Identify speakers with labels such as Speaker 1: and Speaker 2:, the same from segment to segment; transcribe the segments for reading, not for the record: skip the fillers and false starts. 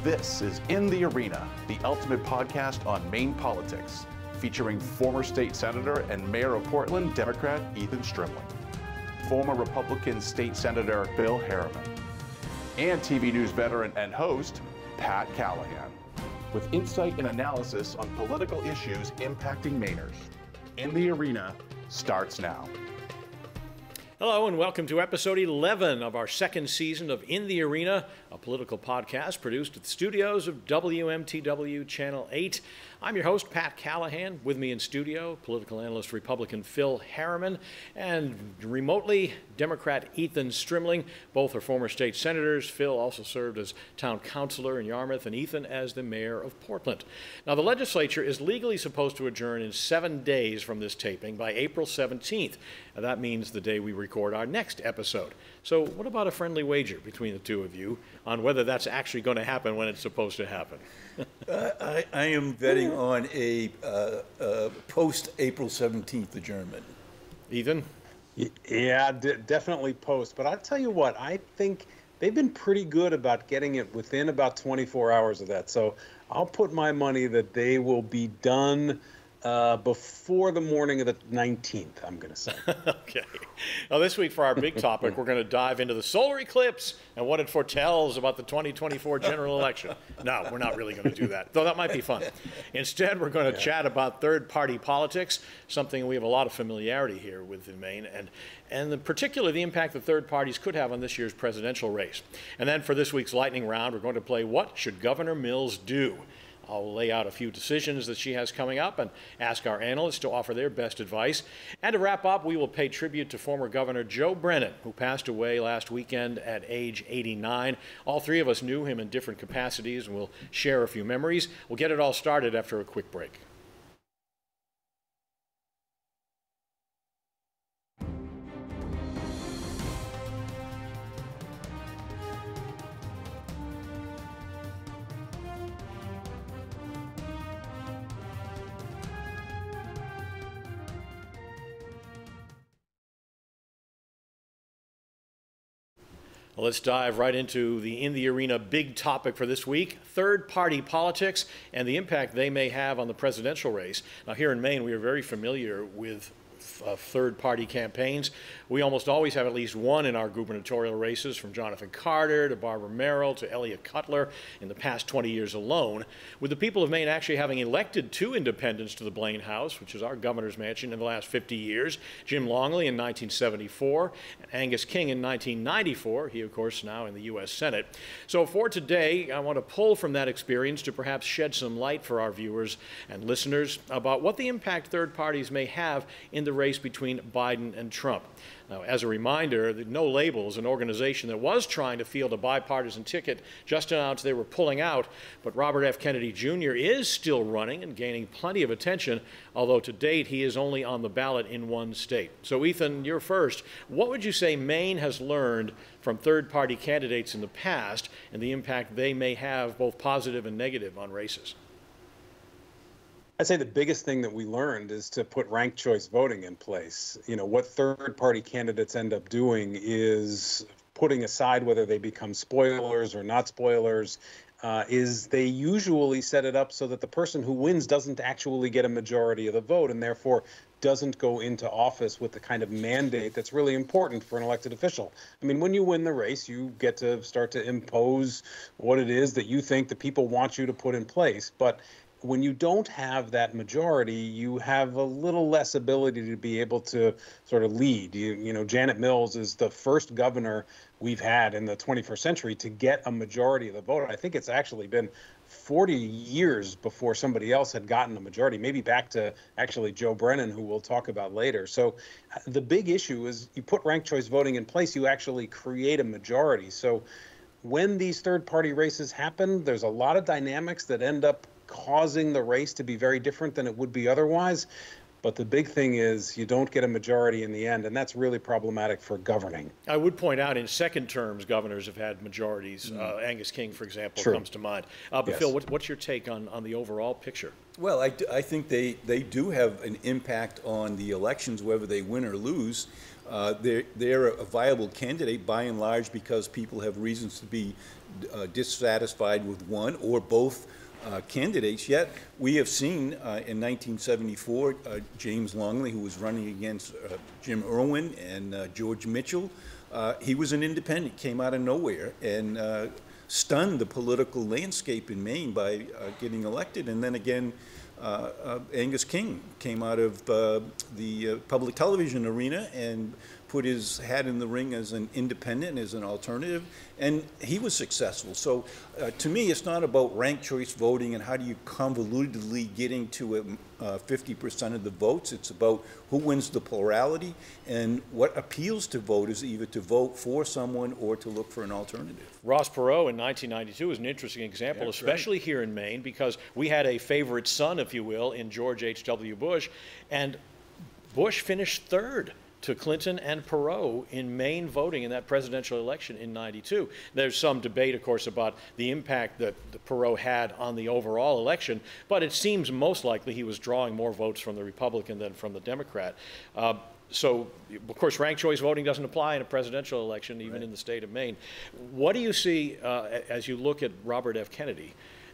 Speaker 1: This is In the Arena, the ultimate podcast on Maine politics, featuring former state senator and mayor of Portland, Democrat Ethan Strimling, former Republican state senator Bill Harriman, and TV news veteran and host Pat Callahan, with insight and analysis on political issues impacting Mainers. In the Arena starts now.
Speaker 2: Hello and welcome to episode 11 of our second season of In the Arena, a political podcast produced at the studios of WMTW Channel 8. I'm your host, Pat Callahan. With me in studio, political analyst Republican Phil Harriman, and remotely, Democrat Ethan Strimling. Both are former state senators. Phil also served as town councilor in Yarmouth, and Ethan as the mayor of Portland. Now, the legislature is legally supposed to adjourn in 7 days from this taping by April 17th. Now, that means the day we record our next episode. So what about a friendly wager between the two of you on whether that's actually going to happen when it's supposed to happen?
Speaker 3: I am betting on a post-April 17th adjournment.
Speaker 2: Ethan?
Speaker 4: Yeah, definitely post. But I'll tell you what, I think they've been pretty good about getting it within about 24 hours of that. So I'll put my money that they will be done before the morning of the 19th, I'm going to say.
Speaker 2: Okay. Now, this week for our big topic, we're going to dive into the solar eclipse and what it foretells about the 2024 general election. No, we're not really going to do that, though that might be fun. Instead, we're going to chat about third-party politics, something we have a lot of familiarity here with in Maine, and in particular, the impact that third parties could have on this year's presidential race. And then for this week's lightning round, we're going to play What Should Governor Mills Do? I'll lay out a few decisions that she has coming up and ask our analysts to offer their best advice. And to wrap up, we will pay tribute to former Governor Joe Brennan, who passed away last weekend at age 89. All three of us knew him in different capacities, and we'll share a few memories. We'll get it all started after a quick break. Well, let's dive right into the In the Arena big topic for this week, third-party politics and the impact they may have on the presidential race. Now, here in Maine, we are very familiar with third-party campaigns. We almost always have at least one in our gubernatorial races, from Jonathan Carter to Barbara Merrill to Elliott Cutler in the past 20 years alone, with the people of Maine actually having elected 2 independents to the Blaine House, which is our governor's mansion, in the last 50 years, Jim Longley in 1974, and Angus King in 1994, he of course now in the U.S. Senate. So for today, I want to pull from that experience to perhaps shed some light for our viewers and listeners about what the impact third parties may have in the race between Biden and Trump. Now, as a reminder, the No Labels, an organization that was trying to field a bipartisan ticket, just announced they were pulling out, but Robert F. Kennedy Jr. is still running and gaining plenty of attention, although to date he is only on the ballot in one state. So Ethan, you're first. What would you say Maine has learned from third-party candidates in the past and the impact they may have, both positive and negative, on races?
Speaker 4: I'd say the biggest thing that we learned is to put ranked choice voting in place. You know, what third-party candidates end up doing is putting aside whether they become spoilers or not spoilers, is they usually set it up so that the person who wins doesn't actually get a majority of the vote and therefore doesn't go into office with the kind of mandate that's really important for an elected official. I mean, when you win the race, you get to start to impose what it is that you think the people want you to put in place. But when you don't have that majority, you have a little less ability to be able to sort of lead. You know, Janet Mills is the first governor we've had in the 21st century to get a majority of the vote. I think it's actually been 40 years before somebody else had gotten a majority, maybe back to actually Joe Brennan, who we'll talk about later. So the big issue is you put ranked choice voting in place, you actually create a majority. So when these third-party races happen, there's a lot of dynamics that end up causing the race to be very different than it would be otherwise. But the big thing is you don't get a majority in the end, and that's really problematic for governing.
Speaker 2: I would point out in second terms, governors have had majorities. Angus King, for example, comes to mind. But
Speaker 4: Yes.
Speaker 2: Phil, what's your take on the overall picture?
Speaker 3: Well, I think they do have an impact on the elections, whether they win or lose. They're a viable candidate by and large because people have reasons to be dissatisfied with one or both candidates. Yet we have seen in 1974 James Longley, who was running against Jim Irwin and George Mitchell. He was an independent, came out of nowhere and stunned the political landscape in Maine by getting elected. And then again, Angus King came out of the public television arena and put his hat in the ring as an independent, as an alternative, and he was successful. So to me, it's not about ranked choice voting and how do you convolutedly getting to 50% of the votes. It's about who wins the plurality and what appeals to voters, either to vote for someone or to look for an alternative.
Speaker 2: Ross Perot in 1992 is an interesting example, especially here in Maine, because we had a favorite son, if you will, in George H.W. Bush, and Bush finished third to Clinton and Perot in Maine voting in that presidential election in '92. There's some debate, of course, about the impact that Perot had on the overall election, but it seems most likely he was drawing more votes from the Republican than from the Democrat. So, of course, ranked choice voting doesn't apply in a presidential election, even in the state of Maine. What do you see as you look at Robert F. Kennedy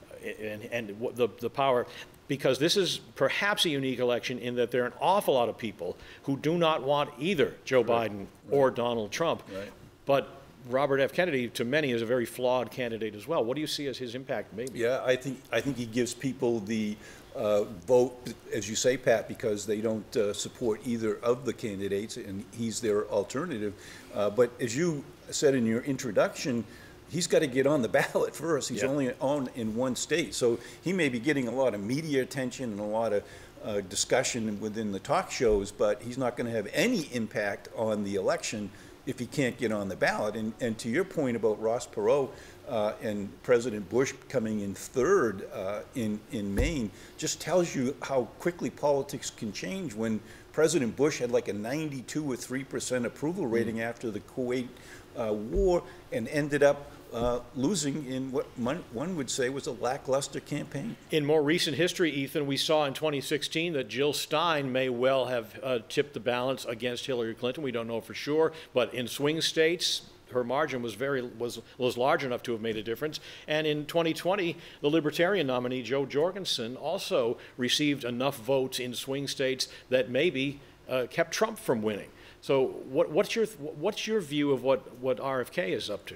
Speaker 2: and the power? Because this is perhaps a unique election in that there are an awful lot of people who do not want either Joe Biden or Donald Trump. But Robert F. Kennedy, to many, is a very flawed candidate as well. What do you see as his impact, maybe?
Speaker 3: Yeah, I think he gives people the vote, as you say, Pat, because they don't support either of the candidates, and he's their alternative. But as you said in your introduction, he's got to get on the ballot first. He's only on in one state. So he may be getting a lot of media attention and a lot of discussion within the talk shows, but he's not going to have any impact on the election if he can't get on the ballot. And to your point about Ross Perot and President Bush coming in third in Maine just tells you how quickly politics can change. When President Bush had like a 92 or 3% approval rating after the Kuwait war and ended up losing in what one would say was a lackluster campaign.
Speaker 2: In more recent history, Ethan, we saw in 2016 that Jill Stein may well have tipped the balance against Hillary Clinton. We don't know for sure, but in swing states, her margin was large enough to have made a difference. And in 2020, the Libertarian nominee, Joe Jorgensen, also received enough votes in swing states that maybe kept Trump from winning. So what's your view of what RFK is up to?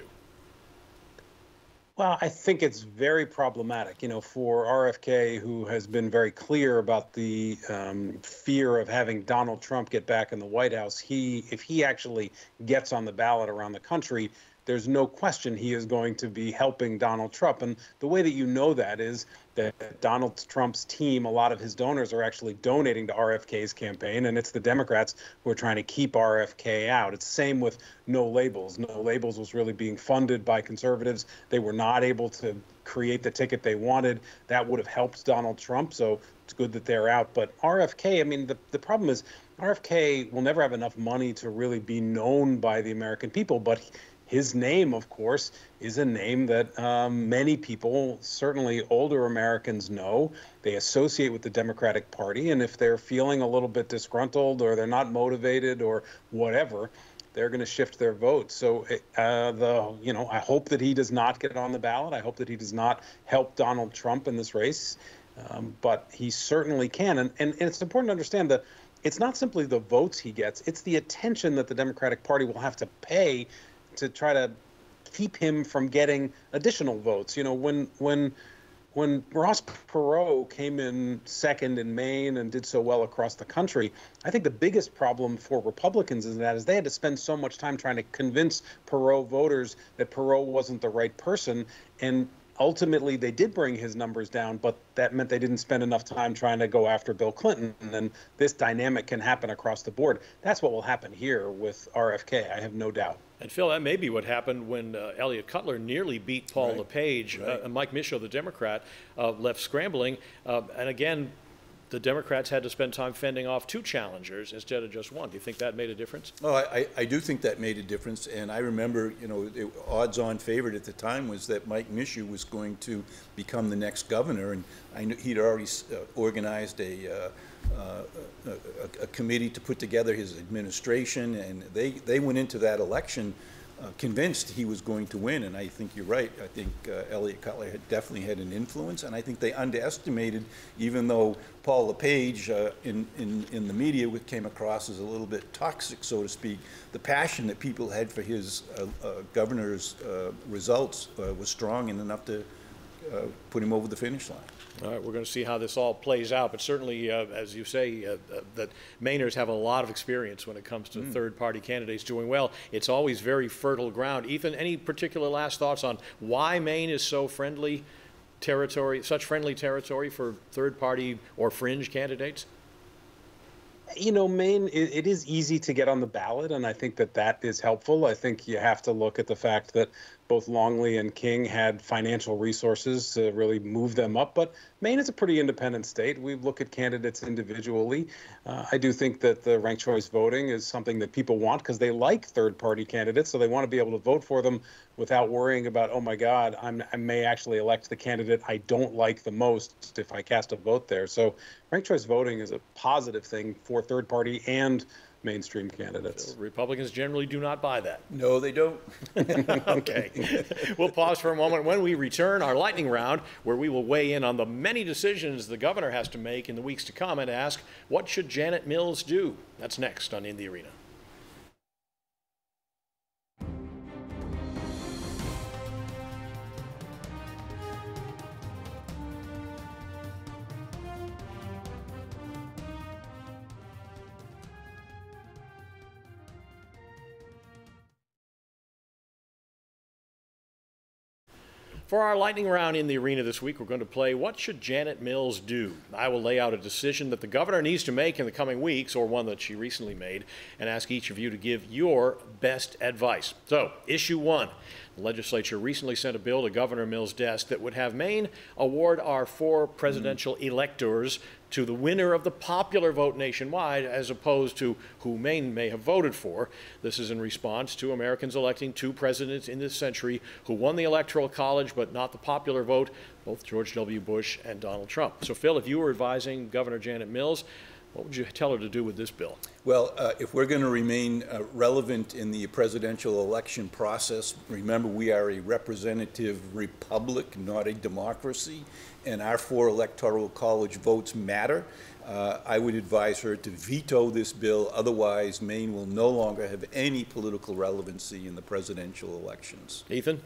Speaker 4: Well, I think it's very problematic, for RFK, who has been very clear about the fear of having Donald Trump get back in the White House. If he actually gets on the ballot around the country, there's no question he is going to be helping Donald Trump. And the way that you know that is that Donald Trump's team, a lot of his donors are actually donating to RFK's campaign, and it's the Democrats who are trying to keep RFK out. It's the same with No Labels. No Labels was really being funded by conservatives. They were not able to create the ticket they wanted. That would have helped Donald Trump, so it's good that they're out. But RFK, I mean, the problem is RFK will never have enough money to really be known by the American people, but his name, of course, is a name that many people, certainly older Americans, know. They associate with the Democratic Party, and if they're feeling a little bit disgruntled or they're not motivated or whatever, they're going to shift their vote. So, I hope that he does not get on the ballot. I hope that he does not help Donald Trump in this race, but he certainly can. And it's important to understand that it's not simply the votes he gets; it's the attention that the Democratic Party will have to pay to try to keep him from getting additional votes. When Ross Perot came in second in Maine and did so well across the country, I think the biggest problem for Republicans is they had to spend so much time trying to convince Perot voters that Perot wasn't the right person. And ultimately, they did bring his numbers down, but that meant they didn't spend enough time trying to go after Bill Clinton. And this dynamic can happen across the board. That's what will happen here with RFK, I have no doubt.
Speaker 2: And Phil, that may be what happened when Elliot Cutler nearly beat Paul LePage. Mike Michaud, the Democrat, left scrambling. And again, the Democrats had to spend time fending off two challengers instead of just one. Do you think that made a difference?
Speaker 3: Oh, I do think that made a difference, and I remember, you know, the odds-on favorite at the time was that Mike Mishu was going to become the next governor, and I knew he'd already organized a committee to put together his administration, and they went into that election convinced he was going to win, and I think you're right. I think Elliott Cutler definitely had an influence, and I think they underestimated, even though Paul LePage in the media came across as a little bit toxic, so to speak, the passion that people had for his governor's results was strong and enough to put him over the finish line.
Speaker 2: All right, we're going to see how this all plays out, but certainly, as you say, that Mainers have a lot of experience when it comes to third-party candidates doing well. It's always very fertile ground. Ethan, any particular last thoughts on why Maine is so friendly territory, such friendly territory for third-party or fringe candidates?
Speaker 4: You know, Maine, it is easy to get on the ballot, and I think that is helpful. I think you have to look at the fact that both Longley and King had financial resources to really move them up, but Maine is a pretty independent state. We look at candidates individually. I do think that the ranked choice voting is something that people want because they like third-party candidates, so they want to be able to vote for them without worrying about, oh my God, I may actually elect the candidate I don't like the most if I cast a vote there. So ranked choice voting is a positive thing for third-party and mainstream candidates.
Speaker 2: So Republicans generally do not buy that.
Speaker 3: No, they don't.
Speaker 2: Okay. We'll pause for a moment. When we return, our lightning round, where we will weigh in on the many decisions the governor has to make in the weeks to come and ask, what should Janet Mills do? That's next on In the Arena. For our lightning round in the arena this week, we're going to play What Should Janet Mills Do? I will lay out a decision that the governor needs to make in the coming weeks, or one that she recently made, and ask each of you to give your best advice. So, issue one. The legislature recently sent a bill to Governor Mills' desk that would have Maine award our 4 presidential electors to the winner of the popular vote nationwide, as opposed to who Maine may have voted for. This is in response to Americans electing 2 presidents in this century who won the Electoral College but not the popular vote, both George W. Bush and Donald Trump. So, Phil, if you were advising Governor Janet Mills, what would you tell her to do with this bill?
Speaker 3: Well, if we're going to remain relevant in the presidential election process, remember we are a representative republic, not a democracy, and our 4 electoral college votes matter. I would advise her to veto this bill. Otherwise, Maine will no longer have any political relevancy in the presidential elections.
Speaker 2: Ethan?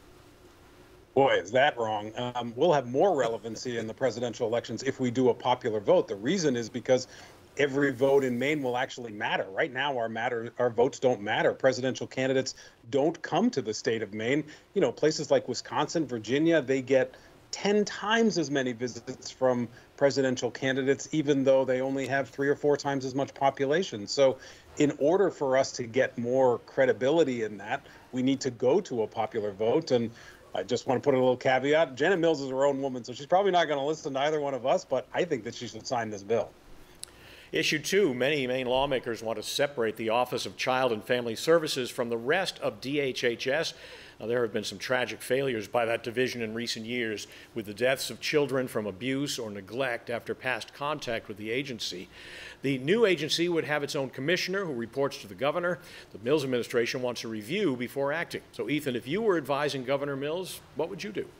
Speaker 4: Boy, is that wrong. We'll have more relevancy in the presidential elections if we do a popular vote. The reason is because every vote in Maine will actually matter. Right now, our votes don't matter. Presidential candidates don't come to the state of Maine. You know, places like Wisconsin, Virginia, they get 10 times as many visits from presidential candidates, even though they only have 3 or 4 times as much population. So in order for us to get more credibility in that, we need to go to a popular vote. And I just want to put a little caveat. Janet Mills is her own woman, so she's probably not going to listen to either one of us, but I think that she should sign this bill.
Speaker 2: Issue 2, many Maine lawmakers want to separate the Office of Child and Family Services from the rest of DHHS. Now, there have been some tragic failures by that division in recent years, with the deaths of children from abuse or neglect after past contact with the agency. The new agency would have its own commissioner who reports to the governor. The Mills administration wants a review before acting. So, Ethan, if you were advising Governor Mills, what would you do?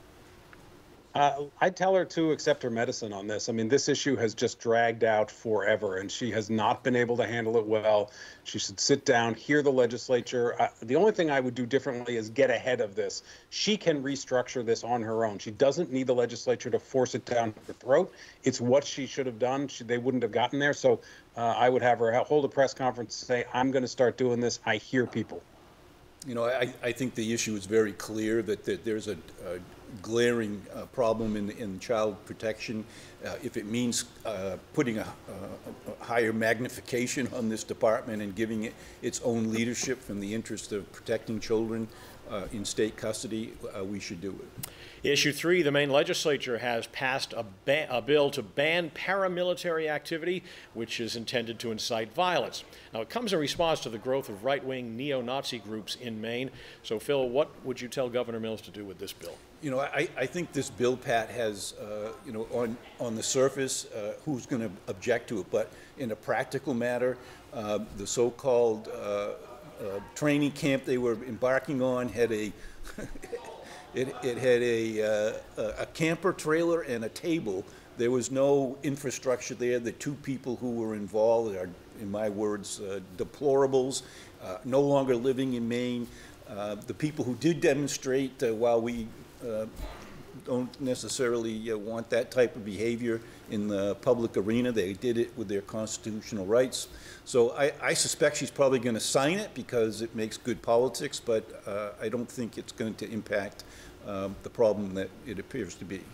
Speaker 4: I'd tell her to accept her medicine on this. I mean, this issue has just dragged out forever, and she has not been able to handle it well. She should sit down, hear the legislature. The only thing I would do differently is get ahead of this. She can restructure this on her own. She doesn't need the legislature to force it down her throat. It's what she should have done. They wouldn't have gotten there. So I would have her hold a press conference and say, I'm going to start doing this. I hear people.
Speaker 3: You know, I think the issue is very clear that there's a glaring problem in child protection. If it means putting a higher magnification on this department and giving it its own leadership from the interest of protecting children, in state custody, we should do it.
Speaker 2: Issue 3, the Maine legislature has passed a bill to ban paramilitary activity, which is intended to incite violence. Now, it comes in response to the growth of right-wing neo-Nazi groups in Maine. So, Phil, what would you tell Governor Mills to do with this bill?
Speaker 3: You know, I think this bill, Pat, has, you know, on the surface, who's going to object to it? But in a practical matter, the so-called training camp they were embarking on had a it had a camper trailer and a table. There was no infrastructure there. The two people who were involved are, in my words, deplorables, no longer living in Maine. The people who did demonstrate, while we don't necessarily want that type of behavior in the public arena, they did it with their constitutional rights. So I suspect she's probably going to sign it because it makes good politics, but I don't think it's going to impact the problem that it appears to be.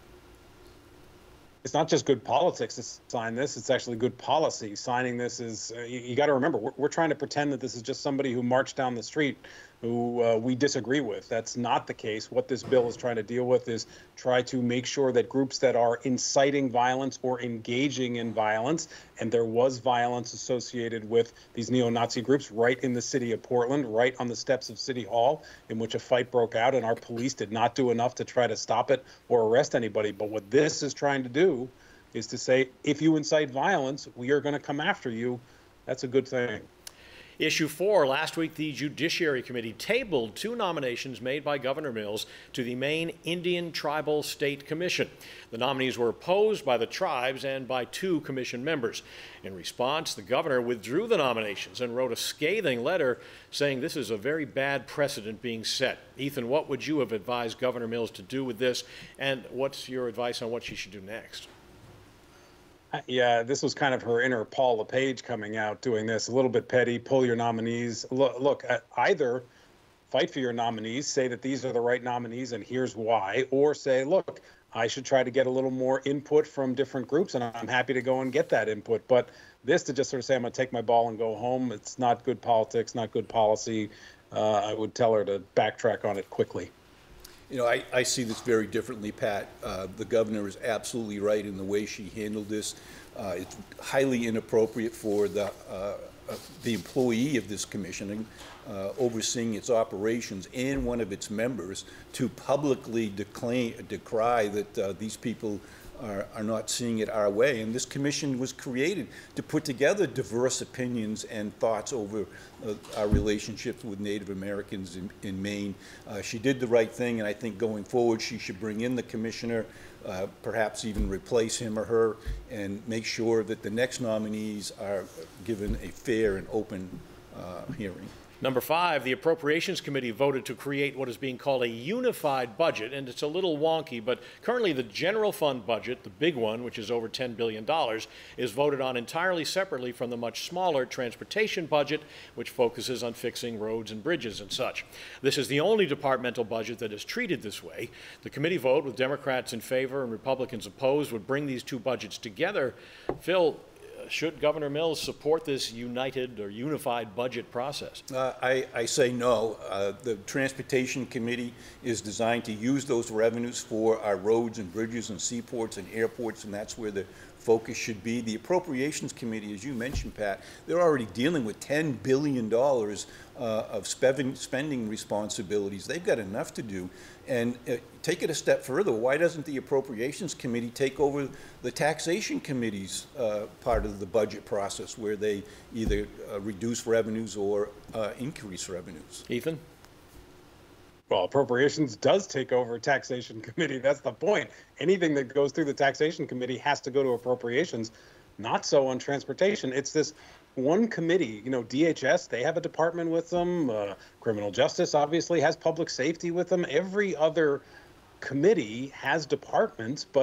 Speaker 4: It's not just good politics to sign this, it's actually good policy. Signing this is, you got to remember, we're trying to pretend that this is just somebody who marched down the street who we disagree with. That's not the case. What this bill is trying to deal with is try to make sure that groups that are inciting violence or engaging in violence, and there was violence associated with these neo-Nazi groups right in the city of Portland, right on the steps of City Hall, in which a fight broke out, and our police did not do enough to try to stop it or arrest anybody. But what this is trying to do is to say, if you incite violence, we are going to come after you. That's a good thing.
Speaker 2: Issue 4, last week the Judiciary Committee tabled 2 nominations made by Governor Mills to the Maine Indian Tribal State Commission. The nominees were opposed by the tribes and by 2 commission members. In response, the governor withdrew the nominations and wrote a scathing letter saying this is a very bad precedent being set. Ethan, what would you have advised Governor Mills to do with this, and what's your advice on what she should do next?
Speaker 4: Yeah, this was kind of her inner Paul LePage coming out doing this, a little bit petty, pull your nominees. Look, either fight for your nominees, say that these are the right nominees and here's why, or say, look, I should try to get a little more input from different groups and I'm happy to go and get that input. But this to just sort of say, I'm going to take my ball and go home, it's not good politics, not good policy. I would tell her to backtrack on it quickly.
Speaker 3: You know, I see this very differently, Pat. The governor is absolutely right in the way she handled this. It's highly inappropriate for the employee of this commission overseeing its operations and one of its members to publicly decry that these people are not seeing it our way. And this commission was created to put together diverse opinions and thoughts over our relationships with Native Americans in Maine. She did the right thing, and I think going forward she should bring in the commissioner, perhaps even replace him or her, and make sure that the next nominees are given a fair and open hearing.
Speaker 2: Number 5, the Appropriations Committee voted to create what is being called a unified budget, and it's a little wonky, but currently the general fund budget, the big one, which is over $10 billion, is voted on entirely separately from the much smaller transportation budget, which focuses on fixing roads and bridges and such. This is the only departmental budget that is treated this way. The committee vote, with Democrats in favor and Republicans opposed, would bring these 2 budgets together. Phil, should Governor Mills support this united or unified budget process?
Speaker 3: I say no. The Transportation Committee is designed to use those revenues for our roads and bridges and seaports and airports, and that's where the focus should be. The Appropriations Committee, as you mentioned, Pat, they're already dealing with $10 billion of spending responsibilities. They've got enough to do. And take it a step further, why doesn't the Appropriations Committee take over the Taxation Committee's part of the budget process, where they either reduce revenues or increase revenues?
Speaker 2: Ethan?
Speaker 4: Well, Appropriations does take over Taxation Committee. That's the point. Anything that goes through the Taxation Committee has to go to Appropriations. Not so on transportation. It's this one committee, you know, DHS, they have a department with them. Criminal Justice obviously has public safety with them. Every other committee has departments, but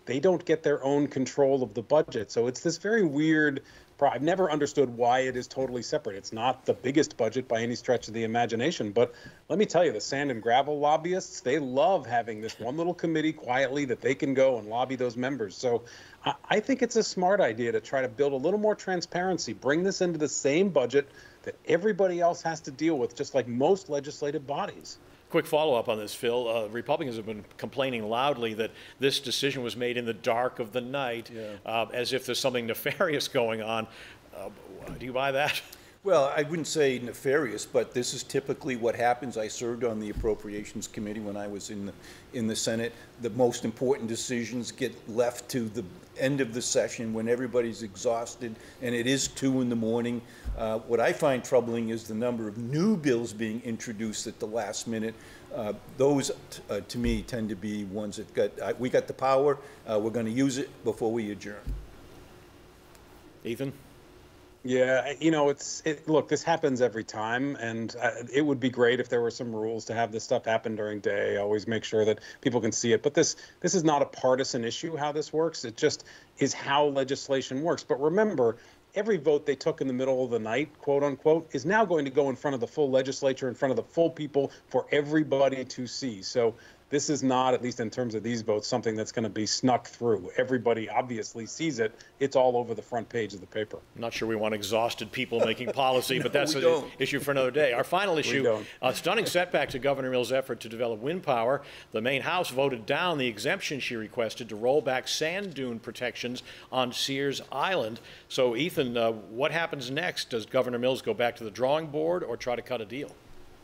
Speaker 4: they don't get their own control of the budget. So it's this very weird. I've never understood why it is totally separate. It's not the biggest budget by any stretch of the imagination, but let me tell you, the sand and gravel lobbyists, they love having this one little committee quietly that they can go and lobby those members. So I think it's a smart idea to try to build a little more transparency, bring this into the same budget that everybody else has to deal with, just like most legislative bodies.
Speaker 2: Quick follow-up on this, Phil. Republicans have been complaining loudly that this decision was made in the dark of the night, as if there's something nefarious going on. Do you buy that?
Speaker 3: Well, I wouldn't say nefarious, but this is typically what happens. I served on the Appropriations Committee when I was in the Senate. The most important decisions get left to the end of the session when everybody's exhausted, and it is 2 in the morning. What I find troubling is the number of new bills being introduced at the last minute. Those, to me, tend to be ones that we got the power, we're going to use it before we adjourn.
Speaker 2: Ethan?
Speaker 4: Yeah, you know, look, this happens every time, and it would be great if there were some rules to have this stuff happen during day. Always make sure that people can see it. But this is not a partisan issue, how this works. It just is how legislation works. But remember, every vote they took in the middle of the night, quote unquote, is now going to go in front of the full legislature, in front of the full people for everybody to see. So this is not, at least in terms of these votes, something that's going to be snuck through. Everybody obviously sees it. It's all over the front page of the paper.
Speaker 2: I'm not sure we want exhausted people making policy, but that's an issue for another day. Our final issue, a stunning setback to Governor Mills' effort to develop wind power. The Maine House voted down the exemption she requested to roll back sand dune protections on Sears Island. So, Ethan, what happens next? Does Governor Mills go back to the drawing board or try to cut a deal?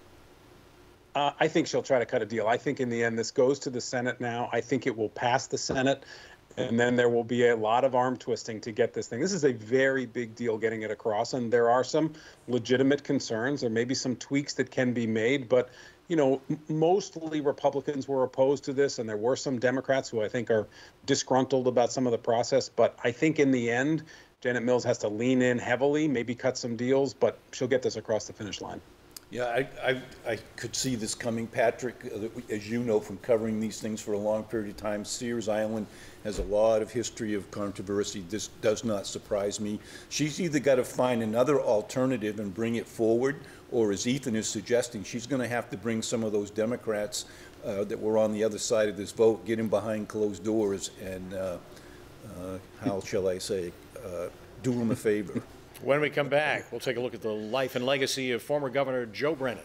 Speaker 4: I think she'll try to cut a deal. I think in the end, this goes to the Senate now. I think it will pass the Senate, and then there will be a lot of arm twisting to get this thing. This is a very big deal getting it across, and there are some legitimate concerns. There may be some tweaks that can be made, but you know, mostly Republicans were opposed to this, and there were some Democrats who I think are disgruntled about some of the process. But I think in the end, Janet Mills has to lean in heavily, maybe cut some deals, but she'll get this across the finish line.
Speaker 3: Yeah, I could see this coming, Patrick. As you know from covering these things for a long period of time, Sears Island has a lot of history of controversy. This does not surprise me. She's either got to find another alternative and bring it forward, or as Ethan is suggesting, she's going to have to bring some of those Democrats that were on the other side of this vote, get them behind closed doors, and how shall I say, do them a favor.
Speaker 2: When we come back, we'll take a look at the life and legacy of former Governor Joe Brennan.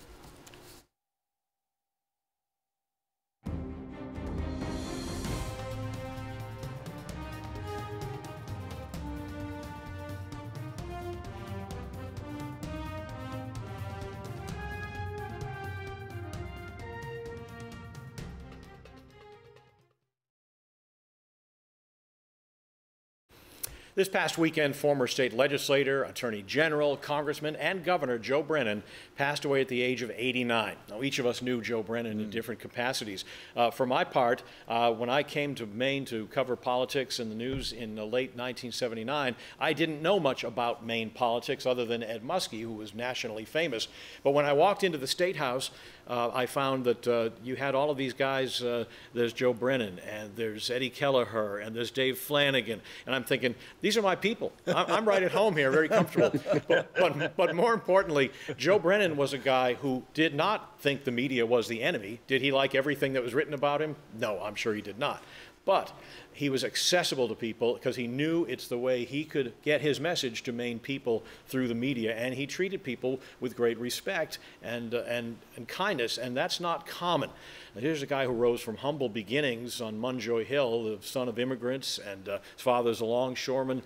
Speaker 2: This past weekend, former state legislator, attorney general, congressman, and governor Joe Brennan passed away at the age of 89. Now, each of us knew Joe Brennan in different capacities. For my part, when I came to Maine to cover politics and the news in the late 1979, I didn't know much about Maine politics other than Ed Muskie, who was nationally famous. But when I walked into the State House, I found that you had all of these guys. There's Joe Brennan, and there's Eddie Kelleher, and there's Dave Flanagan. And I'm thinking, these are my people. I'm right at home here, very comfortable. But more importantly, Joe Brennan was a guy who did not think the media was the enemy. Did he like everything that was written about him? No, I'm sure he did not. But he was accessible to people because he knew it's the way he could get his message to Maine people through the media, and he treated people with great respect and kindness, and that's not common. And here's a guy who rose from humble beginnings on Munjoy Hill, the son of immigrants, and his father's a longshoreman.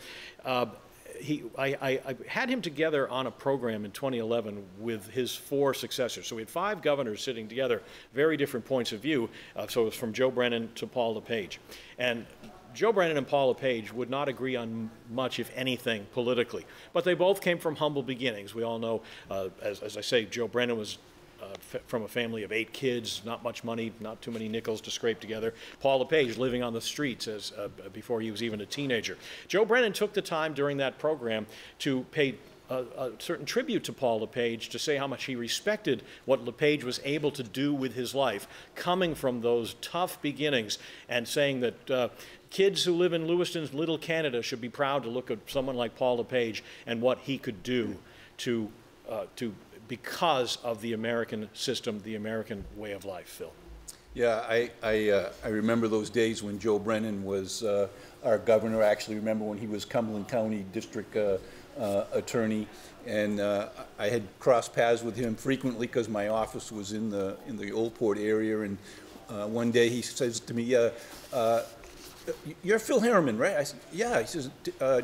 Speaker 2: I had him together on a program in 2011 with his 4 successors. So we had 5 governors sitting together, very different points of view. So it was from Joe Brennan to Paul LePage. And Joe Brennan and Paul LePage would not agree on much, if anything, politically. But they both came from humble beginnings. We all know, as I say, Joe Brennan was from a family of 8 kids, not much money, not too many nickels to scrape together. Paul LePage living on the streets before he was even a teenager. Joe Brennan took the time during that program to pay a certain tribute to Paul LePage to say how much he respected what LePage was able to do with his life, coming from those tough beginnings, and saying that kids who live in Lewiston's Little Canada should be proud to look at someone like Paul LePage and what he could do to because of the American system, the American way of life, Phil.
Speaker 3: Yeah, I remember those days when Joe Brennan was our governor. I actually remember when he was Cumberland County District Attorney, and I had crossed paths with him frequently because my office was in the Old Port area. And one day he says to me, "You're Phil Harriman, right?" I said, "Yeah." He says,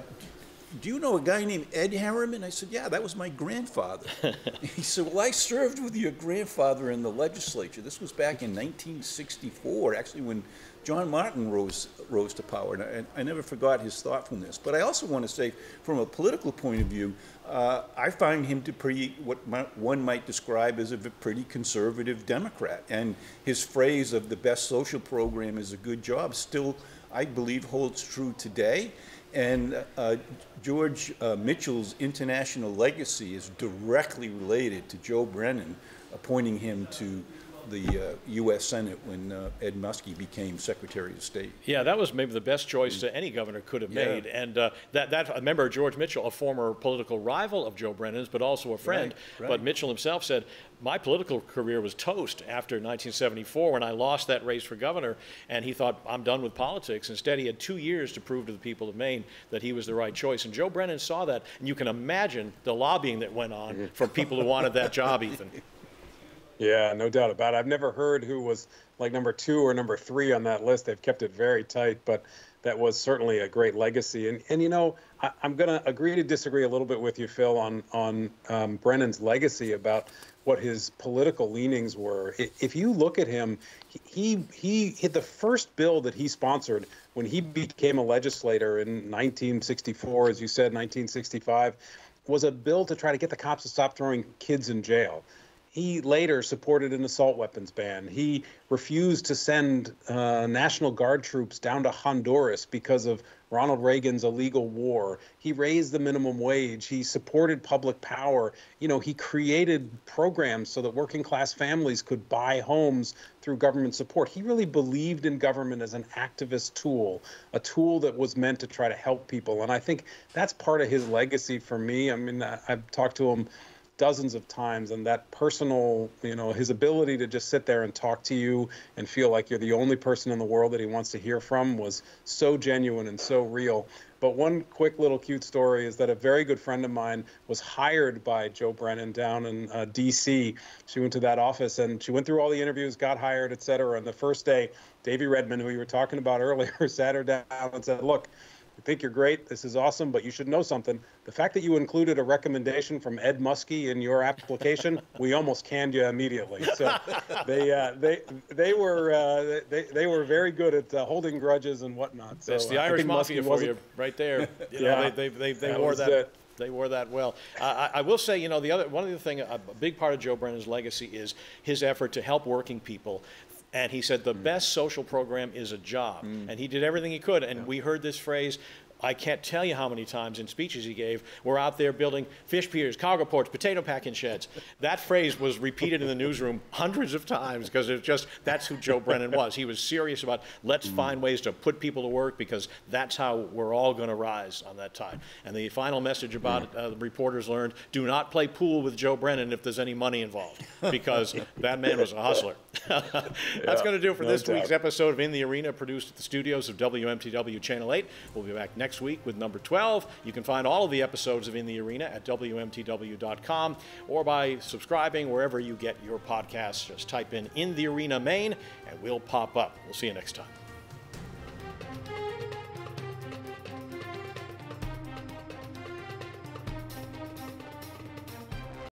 Speaker 3: "Do you know a guy named Ed Harriman?" I said, "Yeah, that was my grandfather." He said, "Well, I served with your grandfather in the legislature." This was back in 1964, actually when John Martin rose to power. And I never forgot his thoughtfulness. But I also want to say, from a political point of view, I find him to be what one might describe as a pretty conservative Democrat. And his phrase of the best social program is a good job still, I believe, holds true today. And George Mitchell's international legacy is directly related to Joe Brennan appointing him to the U.S. Senate when Ed Muskie became Secretary of State.
Speaker 2: Yeah, that was maybe the best choice any governor could have made. And I remember George Mitchell, a former political rival of Joe Brennan's, but also a friend. Right. But Mitchell himself said, "My political career was toast after 1974 when I lost that race for governor," and he thought, "I'm done with politics." Instead, he had 2 years to prove to the people of Maine that he was the right choice. And Joe Brennan saw that, and you can imagine the lobbying that went on from people who wanted that job, Ethan.
Speaker 4: Yeah, no doubt about it. I've never heard who was like number 2 or number 3 on that list. They've kept it very tight, but that was certainly a great legacy. And you know, I'm going to agree to disagree a little bit with you, Phil, on Brennan's legacy about what his political leanings were. If you look at him, he hit the first bill that he sponsored when he became a legislator in 1964, as you said, 1965, was a bill to try to get the cops to stop throwing kids in jail. He later supported an assault weapons ban. He refused to send National Guard troops down to Honduras because of Ronald Reagan's illegal war. He raised the minimum wage. He supported public power. You know, he created programs so that working class families could buy homes through government support. He really believed in government as an activist tool, a tool that was meant to try to help people. And I think that's part of his legacy for me. I mean, I've talked to him dozens of times, and that personal, you know, his ability to just sit there and talk to you and feel like you're the only person in the world that he wants to hear from was so genuine and so real. But one quick little cute story is that a very good friend of mine was hired by Joe Brennan down in D.C. She went to that office and she went through all the interviews, got hired, et cetera. And the first day, Davy Redmond, who you were talking about earlier, sat her down and said, "Look, I think you're great. This is awesome, but you should know something. The fact that you included a recommendation from Ed Muskie in your application, we almost canned you immediately." So they were very good at holding grudges and whatnot. So
Speaker 2: that's the Irish Mafia for you, right there. You know, they wore that. They wore that well. I will say, you know, one of the things, a big part of Joe Brennan's legacy is his effort to help working people. And he said the best social program is a job. And he did everything he could. And we heard this phrase, I can't tell you how many times in speeches he gave, we're out there building fish piers, cargo ports, potato packing sheds. That phrase was repeated in the newsroom hundreds of times because it's just, that's who Joe Brennan was. He was serious about let's find ways to put people to work because that's how we're all going to rise on that tide. And the final message about it, the reporters learned, do not play pool with Joe Brennan if there's any money involved because that man was a hustler. That's going to do it for this week's episode of In the Arena, produced at the studios of WMTW Channel 8. We'll be back next week with number 12. You can find all of the episodes of In the Arena at WMTW.com or by subscribing wherever you get your podcasts. Just type in the Arena Maine and we'll pop up. We'll see you next time.